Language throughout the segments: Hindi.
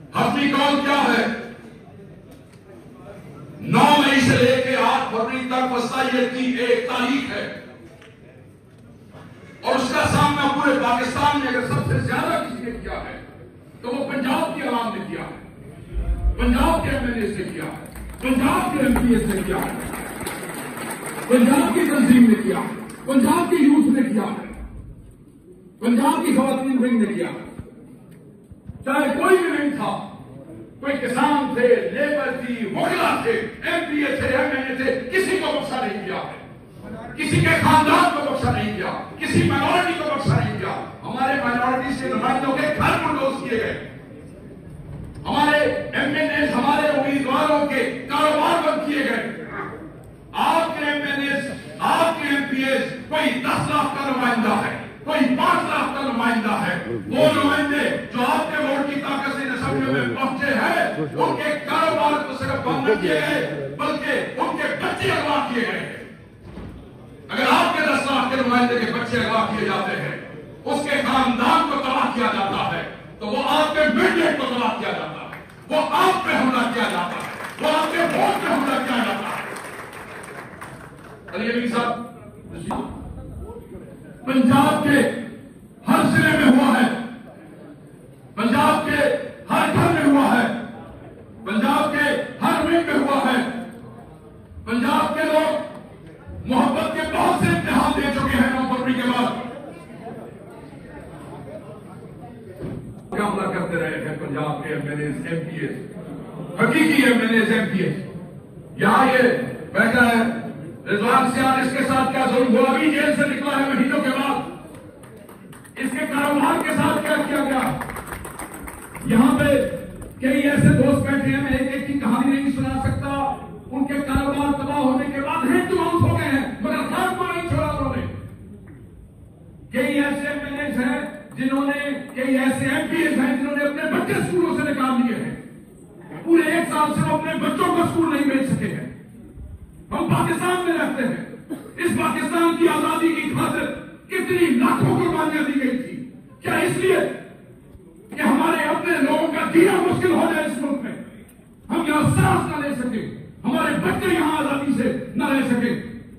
हफ्ती कौल क्या है? 9 मई से लेकर 8 फरवरी तक वसाइयत की एक तारीख है और उसका सामना पूरे पाकिस्तान में अगर सबसे ज्यादा किसी ने किया है तो वो पंजाब की आवाम ने किया है, पंजाब के एमएनए से किया है, पंजाब के एमपीए से किया है, पंजाब की तंजीम ने किया है, पंजाब की यूथ ने किया है, पंजाब की खवातीन विंग ने किया है। चाहे कोई भी नहीं था, कोई किसान थे, लेबर थी, महिला थे, एमपीए थे, एमएनए थे, किसी को बख्शा नहीं किया है, किसी के खानदान को बख्शा नहीं किया, किसी माइनॉरिटी को बख्शा नहीं किया। हमारे माइनॉरिटी से नुमाइंदों के घर बुलडोज किए गए, हमारे एमएनए, हमारे उम्मीदवारों के कारोबार बंद किए गए। आपके एमएनए, आपके एमपीए कोई 10 लाख का नुमाइंदा है, कोई 5 लाख का नुमाइंदा है। वो नुमाइंदे जो आपके वोट की ताकत से असेंबली में पहुंचे हैं, उनके कारोबार को सिर्फ बंद नहीं किए गए, बल्कि उनके बच्चे अगवा किए गए। अगर आपके 10 लाख के नुमाइंदे के बच्चे अगवा किए जाते हैं, उसके खानदान को तबाह किया जाता है, तो वो आपके मैंडेट को तबाह किया जाता है, वो आप पे हमला किया जाता है, वो आपके वोट पे हमला किया जाता है। अली साहब, पंजाब के हर जिले में हुआ है, पंजाब के हर घर में हुआ है, पंजाब के हर विंग में हुआ है। पंजाब के लोग मोहब्बत के बहुत से इम्तिहान दे चुके हैं 9 फरवरी के बाद। हमला करते रहे हैं पंजाब के एमएनए, एमपीए, हकीकी एमएनए, एमपीए। यहां ये बैठा है रिजवान सियार, इसके साथ क्या जुल्म हुआ? अभी जेल से निकला है महीनों के बाद। इसके कारोबार के साथ क्या किया गया? यहां पे कई ऐसे दोस्त बैठे हैं, मैं एक एक की कहानी नहीं सुना सकता। उनके कारोबार तबाह होने के बाद हेड टू हाउस हो गए हैं, मगर घर को नहीं छोड़ा उन्होंने। कई ऐसे एमएनए हैं जिन्होंने, कई ऐसे एमपीए हैं जिन्होंने अपने बच्चे स्कूलों से निकाल लिए हैं। पूरे 1 साल से वो अपने बच्चों को स्कूल नहीं भेज सके हैं। हम पाकिस्तान में रहते हैं। इस पाकिस्तान की आजादी की खातिर कितनी लाखों कुर्बानियां दी गई थी। क्या इसलिए कि हमारे अपने लोगों का जीना मुश्किल हो जाए इस मुल्क में, हम यहां सांस न ले सके, हमारे बच्चे यहां आजादी से न रह सके?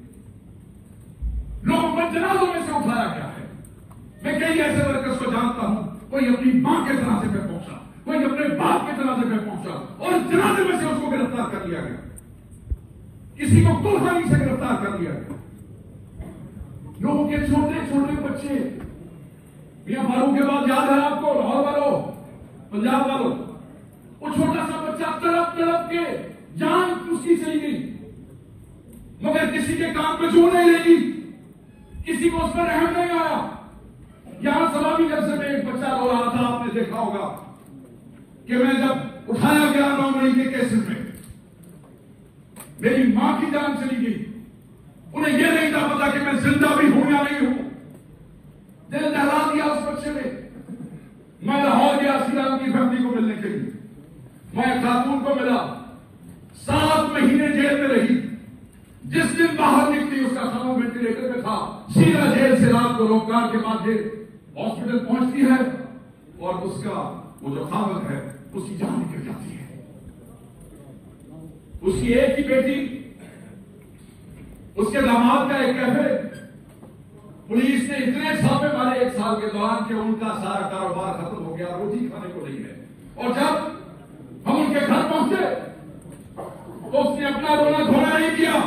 लोगों को जनाजों में से उठाया गया है। मैं कई ऐसे वर्कर्स को जानता हूं, कोई अपनी मां के जनाजे पे पहुंचा, कोई अपने बाप के जनाजे पे पहुंचा और जनाजे में से उसको गिरफ्तार कर लिया गया, किसी को कुर्बानी से गिरफ्तार कर लिया गया। लोगों के छोटे छोटे बच्चे, मियां फारूक के बाद याद है आपको, लाहौर वालों, पंजाब वालों, वो छोटा सा बच्चा तड़प तड़प के जान उसकी चली गई, मगर किसी के काम पे जो नहीं लगी, किसी को उस पर रहम नहीं आया। यहां सलामी जलसे में एक बच्चा रो रहा था, आपने देखा होगा कि मैं जब उठाया गया 9 मई के केसेस में, मेरी मां की जान चली गई। उन्हें यह नहीं था पता कि मैं जिंदा भी हूं या नहीं हूं। दिल दहला दिया उस बच्चे ने। मैं लाहौर गया सीराम की फैमिली को मिलने के लिए। मैं खातून को मिला, 7 महीने जेल में रही। जिस दिन बाहर निकली उसका खाना वेंटिलेटर में था। सीधा जेल से रात को रोककार के बाद हॉस्पिटल पहुंचती है और उसका वो जो खामद है उसकी जान निकल जाती है। उसकी एक ही बेटी, उसके दामाद का एक कैफे, पुलिस ने इतने छापे मारे 1 साल के दौरान कि उनका सारा कारोबार खत्म हो गया, रोटी खाने को नहीं है। और जब हम उनके घर पहुंचे तो उसने अपना रोना धोना नहीं किया।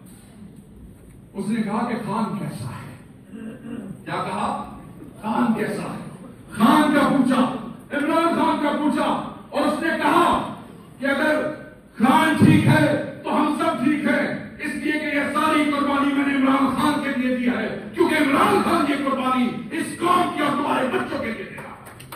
उसने कहा कि खान कैसा है? क्या कहा? खान कैसा है? खान का पूछा, इमरान खान का पूछा, और उसने कहा कि अगर खान ठीक है तो हम सब ठीक है, इसलिए कि यह सारी कुर्बानी मैंने इमरान खान के लिए दी है, क्योंकि इमरान खान की कुर्बानी इस कौम की और तुम्हारे बच्चों के लिए दिया।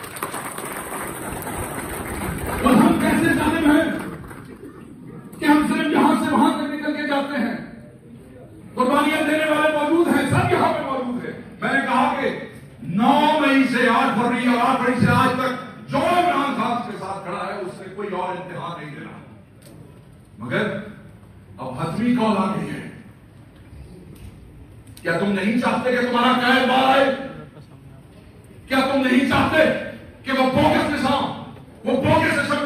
और हम कैसे जालिम हैं कि हम सिर्फ यहां से वहां तक निकल के जाते हैं। कुर्बानियां देने वाले मौजूद हैं, सब यहां पे मौजूद है। मैंने कहा कि 9 मई से 8 फरवरी और 8 फरवरी से आज तक जो इमरान खान के साथ खड़ा है उसने कोई और इम्तिहान नहीं देना। मगर अब हतमी कौन आ गई है। क्या तुम नहीं चाहते कि तुम्हारा कैद बाहर आए? क्या तुम नहीं चाहते कि वो बोगस निशान, वो बोगस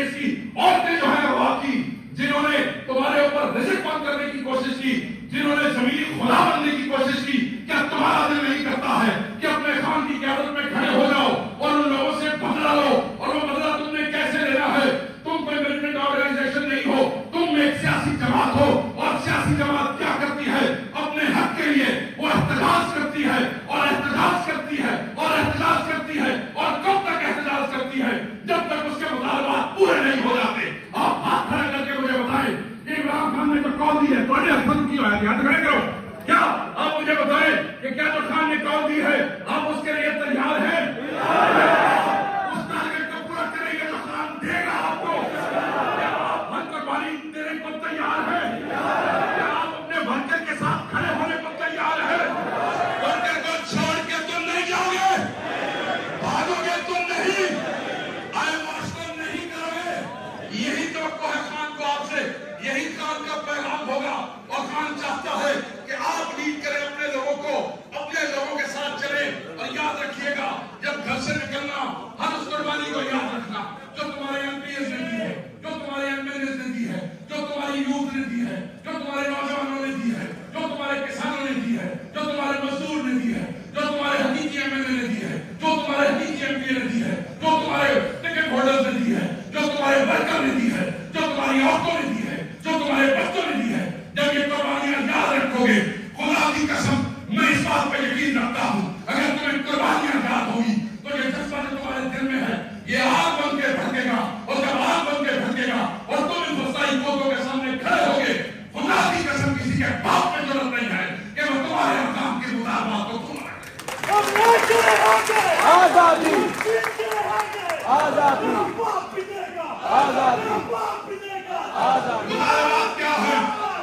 देश की औरतें जो है वहां की, जिन्होंने तुम्हारे ऊपर रिस्क बंद करने की कोशिश की, जिन्होंने जमीनी खुदा बनने की कोशिश की, क्या तुम्हारा दिल नहीं करता है कि अपने खान की क्यादत में खड़े हो जाओ और उन लोगों से बदला लो? और वो बदला तुमने कैसे लेना है? तुम कोई मिलिटेंट ऑर्गेनाइजेशन नहीं हो, तुम एक सियासी जमात हो। और सियासी जमात क्या करती है? अपने हक के लिए वो एहतजाज करती है और एहतजाज करती है और एहतजाज करती है। और कब तक एहतजाज करती है? जब तक उसके मुतालबात पूरे नहीं हो जाते। आप हाथ खड़ा करके मुझे बताएं, इमरान खान ने तो कॉल दी है, तो हसन की हाथ खड़े करो। क्या आप मुझे बताएं कि क्या जो खान ने कॉल दी है आप उसके लिए तैयार हैं? उस टारगेट को पूरा करेंगे जो खान देगा आपको। क्या आप हर कुर्बानी देने को तैयार हैं? क्या आप अपने वर्कर के साथ खड़े होने को तैयार हैं? वर्कर को छोड़ के तुम नहीं जाओगे, भागोगे तुम नहीं, आए वास्तव नहीं करोगे। यही तो है खान को आपसे, यही खान का पैगाम होगा। और खान चाहता है कि आप लीड करें अपने लोगों को, अपने लोगों के साथ चले। और याद रखिएगा, जब घर से निकलना हर उस कुर्बानी को याद रखना जो तुम्हारे एमपीएस ने दी है, जो तुम्हारे एमएलए ने दी है, जो तुम्हारी यूथ ने दी है, जो तुम्हारे नौजवानों ने दी है, जो तुम्हारे किसानों ने दी है, जो तुम्हारे मजदूर ने दी है, जो तुम्हारे हकीकी एमएलए ने दी है, जो तुम्हारे हकीकी एमपी ने दी है, जो तुम्हारे टिकट होल्डर्स ने दी है, जो तुम्हारे वर्कर ने दी है, जो तुम्हारी औरतों ने दी है, जो तुम्हारे बच्चों ने दी है। जब ये कुर्बानियां याद रखोगे, खुदा की कसम मैं इस बात पर यकीन रखता हूं, अगर तुम्हें कुर्बानियां याद होगी तो ये जज्बा जो तुम्हारे दिल में है ये आग बन के भड़केगा। और जब आग बन के भड़केगा और तुम इन फसाई कोतों के सामने खड़े होगे, खुदा की कसम किसी के बाप में जरूरत नहीं है कि वो तुम्हारे अहकाम के मुताबिक को पूरा करे। आजादी आजादी आजादी आजादी। मुतालबात क्या है?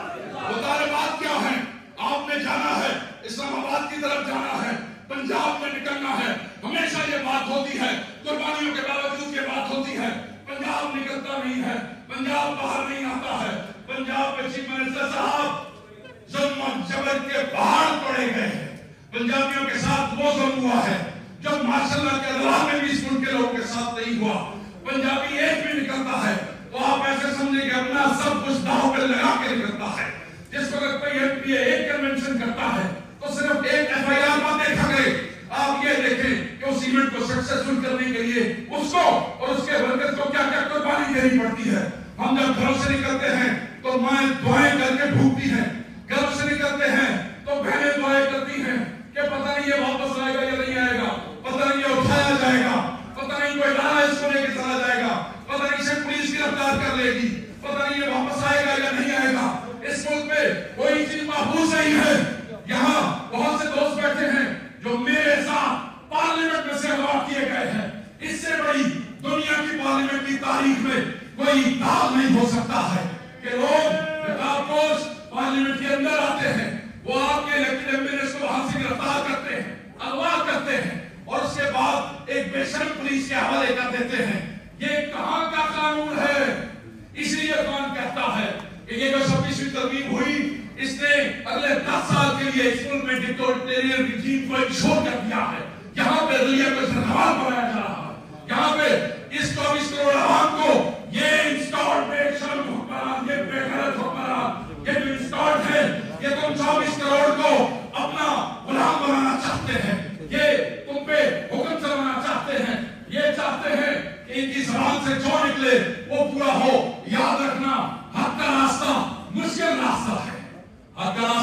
मुतालबात क्या है? आपने जाना है, इस्लामाबाद की तरफ जाना है, पंजाब में निकलना है। हमेशा ये बात होती है, कुर्बानियों के बावजूद ये बात होती है, पंजाब निकलता नहीं है, पंजाब बाहर नहीं आता है। पंजाब में चीफ मिनिस्टर साहब जुल्म जबर के पहाड़ तोड़े गए हैं। पंजाबियों के साथ वो जुल्म हुआ है जो माशाअल्लाह के अल्लाह में भी इस मुल्क के लोगों के साथ नहीं हुआ। पंजाबी एक भी निकलता है तो आप ऐसे समझेंगे अपना सब कुछ दांव पे लगा के निकलता है। जिस वक्त कोई एमपी एक कन्वेंशन करता है तो सिर्फ एक एफआईआर मत देखा करे, आप ये देखें कि उस इवेंट को सक्सेसफुल करने के लिए उसको और उसके वर्कर्स को क्या क्या कुर्बानी देनी पड़ती है। हम जब घरों से निकलते हैं तो माएं दुआएं करके ढूंढती हैं, घरों से निकलते हैं तो बहनें दुआएं करती हैं कि पता नहीं ये वापस आएगा या नहीं आएगा, पता नहीं ये उठाया जाएगा, पता नहीं कोई लाना इसको लेके चला जाएगा, पता नहीं इसे पुलिस गिरफ्तार कर लेगी, पता नहीं ये वापस आएगा या नहीं आएगा। इस मुल्क में कोई चीज महफूज नहीं है। यहाँ बहुत से दोस्त बैठे हैं जो मेरे साथ पार्लियामेंट में से अगवा किए गए हैं। इससे बड़ी दुनिया की पार्लियामेंट की तारीख में कोई दाव नहीं हो सकता है कि लोग नकाबपोश पार्लियामेंट के अंदर आते हैं, वो आपके इलेक्टेड एमएलए को वहां से गिरफ्तार करते हैं, अगवा करते हैं और उसके बाद एक बेशर्म पुलिस के हवाले कर देते हैं। ये कहां का कानून है? इसलिए कौन कहता है कि ये जो 26वीं तरमीम हुई इसने अगले 10 साल के लिए इस मुल्क में डिक्टेटोरियल रिजीम को इंश्योर कर दिया है। यहाँ पे दुनिया को सरकार बनाया जा रहा है, यहाँ पे इस 24 करोड़ आवाम को ये इंस्टॉल्ड बेशर्म हुक्मरान, ये बेगैरत हुक्मरान, ये जो इंस्टॉल्ड है, ये तुम 24 करोड़ को अपना गुलाम बनाना चाहते हैं, ये तुम पे हुक्म चलाना चाहते हैं, ये चाहते हैं कि इनकी जबान से जो निकले वो पूरा हो। याद रखना, हक का रास्ता मुश्किल रास्ता है, हक का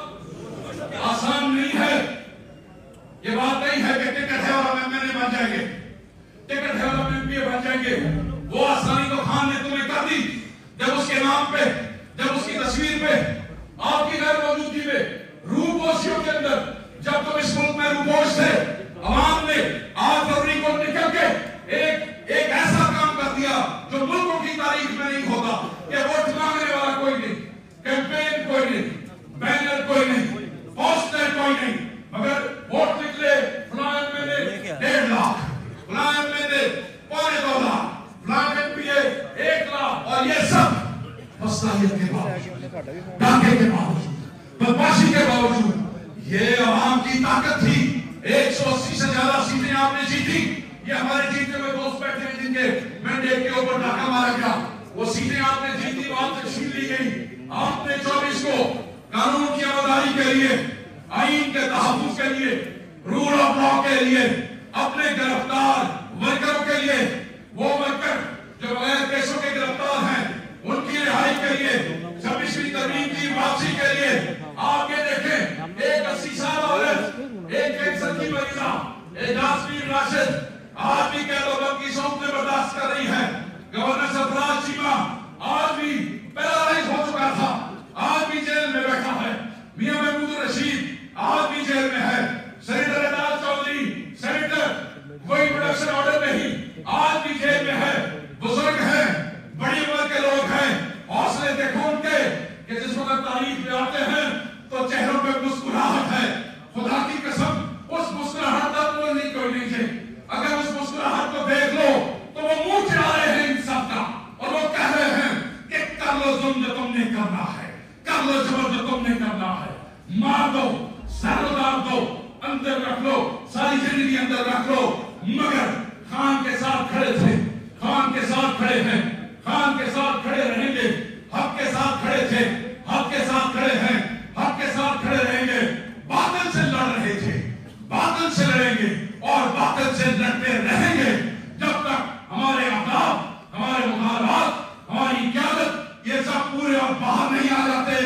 रास्ता आसान नहीं है। ये बात नहीं है कि टिकट है और हम एमएलए बन जाएंगे, टिकट है और हम एमपी बन जाएंगे। वो आसानी तो खान ने तुम्हें कर दी जब उसके नाम पे, जब उसकी तस्वीर पे, आपकी गैर मौजूदगी में, रूपोशियों के अंदर, जब तुम इस मुल्क में रूपोश थे, अवाम ने 8 फरवरी को निकल के एक ऐसा काम कर दिया जो मुल्कों की तारीख में नहीं होता कि वोट मांगने वाला कोई नहीं, कैंपेन कोई नहीं, बैनर कोई नहीं, पोस्टर कोई नहीं, मगर वोट निकले फलां एमएलए 1.5 लाख, फलां एमएलए 2.25 लाख, फलां एमपीए 1 लाख, और ये सब मसलाहियत के बावजूद, डाके के बावजूद, बदमाशी के बावजूद। ये अवाम की ताकत थी। 180 से ज्यादा सीटें आपने जीती। ये हमारे जीते हुए दोस्त बैठे हैं जिनके मैंडेट के ऊपर डाका मारा के लिए, आईन के तहफ्फुज़ के लिए, रूल ऑफ लॉ के लिए, अपने गिरफ्तार वर्करों के लिए, वो वर्कर जो बगैर केसों के गिरफ्तार हैं उनकी रिहाई के लिए, 26वीं तरमीम की वापसी के लिए। आप ये देखें, एक 80 साल औरत, एक कैंसर की मरीजा, एक जासमीन राशिद आज भी कैदोबंद की सौंप में बर्दाश्त कर रही है। गवर्नर सरफराज चीमा आज भी पैरालाइज हो चुका था, आज भी जेल में बैठा है। मियां महमूद रशीद आज भी जेल में है। सेनेटर एजाज चौधरी, सेनेटर, कोई प्रोडक्शन ऑर्डर नहीं, आज भी जेल में है। बुजुर्ग हैं, बड़ी उम्र के लोग हैं, हौसले देखो उनके कि जिस वक्त तारीफ में आते हैं तो चेहरों पे मुस्कुराहट है। खुदा की कसम, उस मुस्कुराहट का कोई नहीं, कोई नहीं है। अगर उस मुस्कुराहट को देख लो तो वो मुंह चढ़ा रहे हैं इंसाफ का, और वो कह रहे हैं कि कर लो जुल्म जो तुमने करना है, कर लो जबर जो तुमने करना है, मार दो, सर उतार दो, अंदर रख लो, सारी जिंदगी अंदर रख लो। मगर खान के साथ खड़े थे, खान के साथ खड़े हैं, खान के साथ खड़े रहेंगे, हक के साथ खड़े थे, हक के साथ खड़े हैं, हक के साथ खड़े रहेंगे। बातिल से लड़ रहे थे, बातिल से लड़ेंगे और बातिल से लड़ते रहेंगे जब तक हमारे अहकाम, हमारे मुतालबात, हमारी क़यादत ये सब पूरे और बाहर नहीं आ जाते।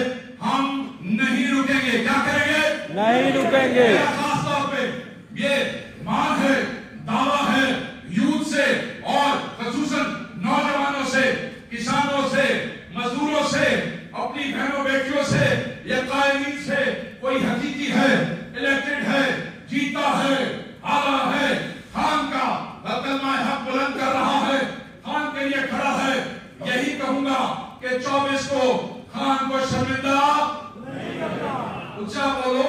हम नहीं रुकेंगे। क्या करेंगे? नहीं रुकेंगे। खास तौर पे ये मांग है, दावा है यूथ से और खसूसन नौजवानों से, किसानों से, मजदूरों से, अपनी बहनों बेटियों से, या कायमीन से, कोई हकीकी है, इलेक्टेड है, जीता है, आला है, खान का कलमा हक बुलंद कर रहा है, खान के लिए खड़ा है। यही कहूंगा कि 24 को खान को शर्मिंदा नहीं करना। ऊंचा बोलो,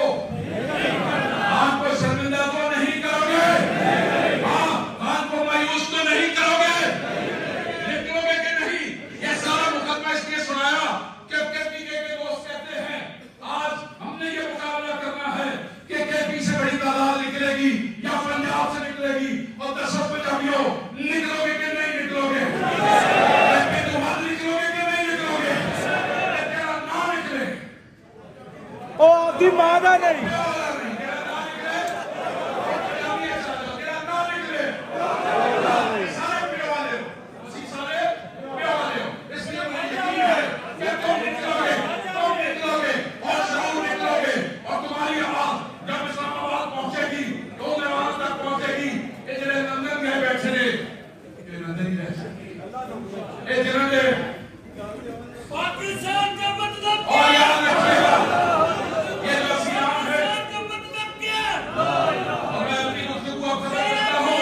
खान को शर्मिंदा तो नहीं करोगे? हाँ, खान को मायूस तो नहीं करोगे? निकलोगे कि नहीं? ये सारा मुकदमा इसलिए सुनाया कि केपीके के दोस्त कहते हैं आज हमने ये मुकाबला करना है कि केपी से बड़ी तादाद निकलेगी या पंजाब से निकलेगी, और 10 पंजाबियों निकलोगे कि नहीं निकलोगे? निकलोगे कि नहीं निकलोगे? तेरा ना निकले, ओ आपकी मादा नहीं। पाकिस्तान का मतलब और याद रखिएगा, ये जो सियाम है, का मतलब क्या? और मैं अपनी गुफ्तगू आपको बताता हूँ,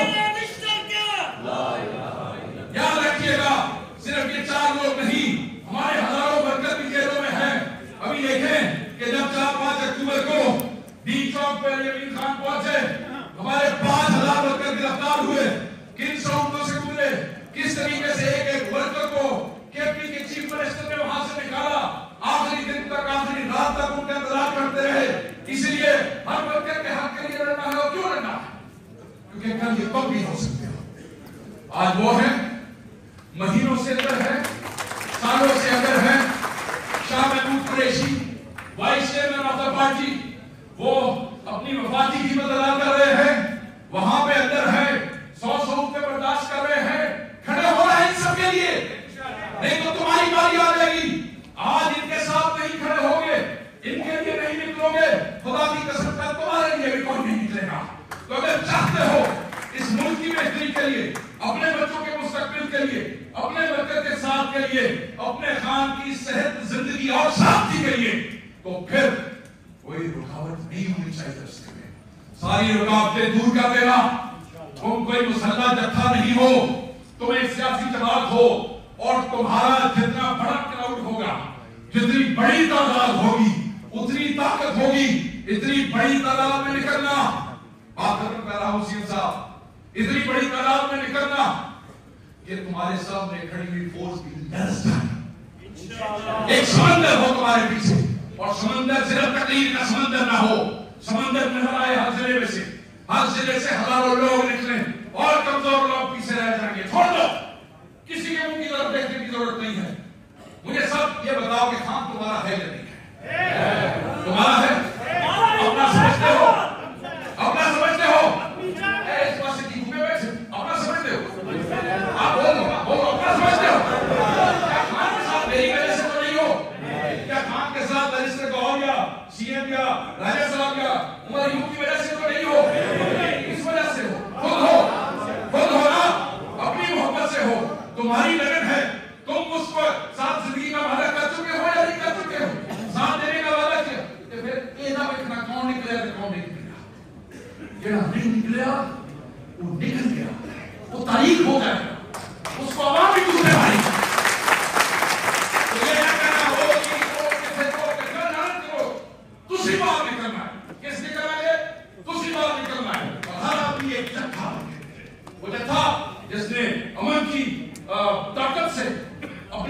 याद रखिएगा, सिर्फ ये 4 लोग नहीं, हमारे हजारों वर्कर भी जेलों में हैं। अभी देखें कि जब 4-5 अक्टूबर को दीन चौक पर यमीन खान पहुंचे, हमारे 5000 वर्कर गिरफ्तार हुए। किन शौकों से गुजरे, किस तरीके से एक वर्कर को केपी के चीफ मिनिस्टर ने वहां से निकाला, आखिरी दिन तक, आखिरी रात तक उनका इंतजार करते रहे। इसलिए हर वर्कर के हक के लिए लड़ना है। और क्यों लड़ना है? क्योंकि कल ये कब भी हो सकते हो। आज वो है, महीनों से अंदर है, सालों से अंदर है। Shah Mahmood Qureshi, vice chairman of the party, वो अपनी वफाती कीमत अदा कर रहे हैं, वहां पे अंदर है, 100 पे बर्दाश्त कर रहे हैं, खड़े हो रहे हैं इन सबके लिए। नहीं तो तुम्हारी बारी आ जाएगी। आज इनके साथ नहीं खड़े होगे, इनके लिए नहीं निकलोगे, खुदा की कसम कल तुम्हारे लिए भी कोई नहीं निकलेगा। तो अगर चाहते हो इस मुल्क की बेहतरी के लिए, अपने बच्चों के मुस्तकबिल के लिए, अपने वर्कर के साथ के लिए, अपने खान की सेहत, जिंदगी और शांति के लिए, तो फिर कोई रुकावट नहीं होनी चाहिए रास्ते में। सारी रुकावटें दूर कर देना। तुम कोई मुसल्ला जत्था नहीं हो, तुम एक सियासी जमात हो, और तुम्हारा जितना बड़ा क्राउड होगा, जितनी बड़ी तादाद होगी, उतनी ताकत होगी। इतनी बड़ी तादाद में निकलना, बात खत्म कर रहा हूं सीएम साहब, इतनी बड़ी तादाद में निकलना कि तुम्हारे सामने खड़ी हुई फोर्स भी लरस जाए। एक समंदर हो तुम्हारे पीछे, और समंदर सिर्फ तकलीफ का समंदर ना हो, समंदर नजर आए हर जिले में से, हर जिले से हजारों लोग निकले, और कमजोर लोग पीछे रह जाएंगे। छोड़ दो, किसी के मुंह की तरफ देखने की जरूरत नहीं है। मुझे सब ये बताओ कि खान तुम्हारा है या नहीं है? तुम्हारा है?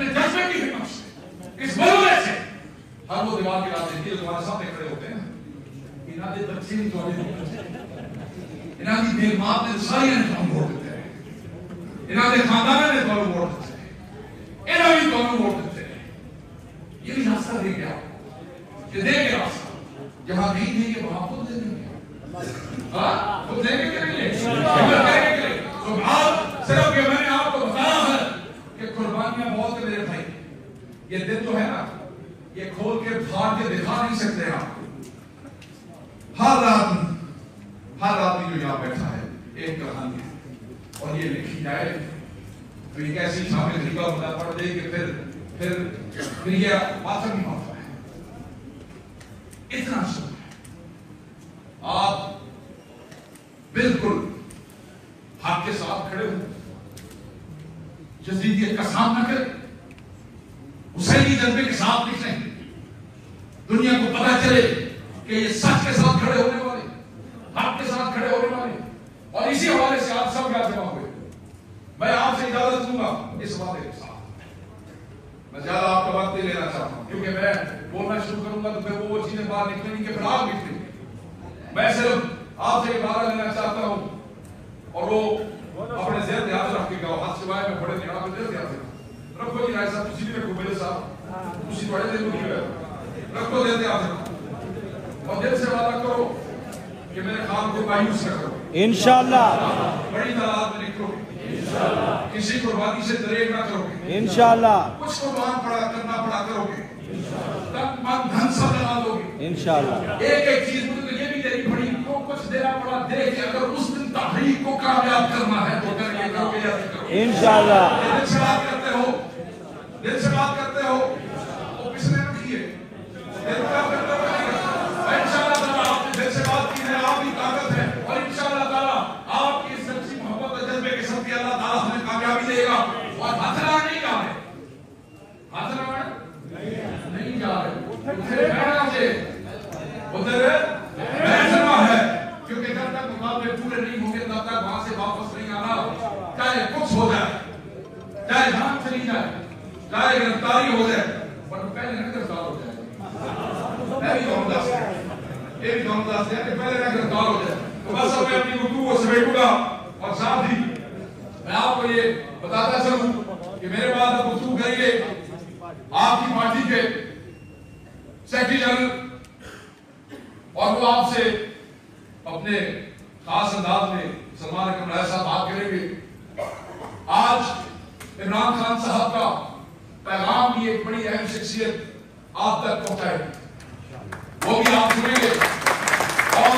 अपने जज्बे की हिम्मत से, इस बलवे से हर वो दीवार गिरा देती है तुम्हारे सामने खड़े होते हैं। इन्हां दे बच्चे भी तुम्हारे इन्हां दी बेमात ने सारी ने तुम वोट देते हैं, इन्हां दे खानदान ने तुम वोट देते हैं, इन्हां भी तुम वोट देते हैं। ये भी रास्ता दे गया कि देंगे रास्ता, जहां नहीं देंगे वहां खुद दे देंगे। हाँ खुद देंगे कि नहीं देंगे? तो आज सिर्फ ये मैंने आपको बताया है कि कुर्बानियां बहुत है मेरे भाई। ये दिन तो है ना, ये खोल के फाड़ के दिखा नहीं सकते आप। हर आदमी जो यहाँ बैठा है एक कहानी है, और ये लिखी जाए तो एक ऐसी शामिल तरीका बता पड़ दे कि फिर ये माथा नहीं मारता है। इतना शुभ है, आप बिल्कुल हक के साथ खड़े हो, यजीदियत का सामना करें, हुसैनी जज्बे के साथ निकलें, दुनिया को पता चले कि ये सच के साथ खड़े होने वाले, हक के साथ खड़े होने वाले। और इसी हवाले से आप सब यहाँ जमा हुए, मैं आपसे इजाजत दूंगा इस वादे के साथ। मैं ज्यादा आपका वक्त नहीं लेना चाहता हूं, क्योंकि मैं बोलना शुरू करूंगा तो फिर वो चीजें बाहर निकलेंगी कि फिर आप निकलेंगे। मैं सिर्फ आपसे इबारत लेना चाहता हूं, और वो अपने ज़हन में याद रखिएगा। हाथ सिवाय में बड़े यहाँ पे ज़हन याद रखो जी। राय साहब किसी भी रखो, मेरे साहब उसी बड़े दिन में रखो, देते याद रखो, और दिल से वादा करो कि मेरे काम को मायूस न करो। इंशाअल्लाह बड़ी तादाद में निकलोगे, किसी कुर्बानी से दरेग ना करोगे, इंशाअल्लाह कुछ कुर्बान करना पड़ा करोगे, तन मन धन सब लगा दोगे, इंशाअल्लाह। एक एक चीज मुझे तो ये भी देनी पड़ी, तो कुछ देना पड़ा दे के अगर उस दिन तहरीक को कामयाब करना है तो करके करोगे या नहीं करोगे, इंशाअल्लाह। दिल से बात करते हो, दिल से बात करते हो तो किसने रखी है? दिल का करते हो, इंशाअल्लाह ताला आपने दिल से बात की है, आपकी ताकत है, और इंशाअल्लाह ताला आपकी सच्ची मोहब्बत और जज्बे के साथ अल्लाह ताला हमें कामयाबी देगा। और हथला नहीं जा रहे, हथला नहीं जा रहे, उधर बैठना से उधर बैठना है, क्योंकि जब तक मुकाबले पूरे नहीं होंगे तब तक वहां से वापस नहीं आना। चाहे कुछ हो जाए, चाहे जान चली जाए, चाहे गिरफ्तारी हो जाए, पर पहले न गिरफ्तार हो जाए। मैं भी कहूँगा ये भी कहूँगा कि पहले न गिरफ्तार हो जाए। तो बस अब मैं अपनी गुफ्तगू को समेटूंगा, और साथ ही मैं आपको ये बताता चलूं कि मेरे बाद अब गुफ्तगू करेंगे आपकी पार्टी के सेक्रेटरी जनरल, और वो आपसे अपने खास अंदाज में सलमान अकरम राय साहब बात करेंगे। आज इमरान खान साहब का पैगाम भी एक बड़ी अहम शख्सियत आप तक पहुंचाएगी, वो भी आप सुनेंगे। और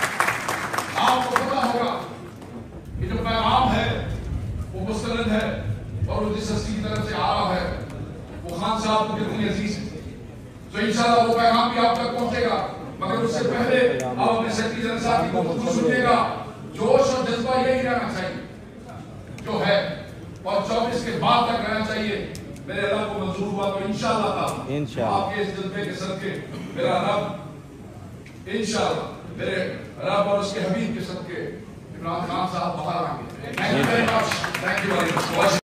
आपको पता होगा कि जो पैगाम है वो मुस्तनद है, और वो जिस हस्ती की तरफ से आ रहा है वो खान साहब को कितनी अजीज है, तो इंशाल्लाह वो पैगाम भी आप तक पहुंचेगा। मगर उससे पहले आप अपने सेक्रेटरी जनरल साहब की गुफ्तगू सुनिएगा। जोश और जज्बा यही रहना चाहिए जो है, और 24 के बाद तक रहना चाहिए। मेरे अल्लाह को मंजूर हुआ तो इंशाअल्लाह आपके इस जज्बे के सदके मेरा रब, इंशाअल्लाह मेरे रब और उसके हबीब के सदके इमरान खान साहब बाहर आएंगे। Thank you very much.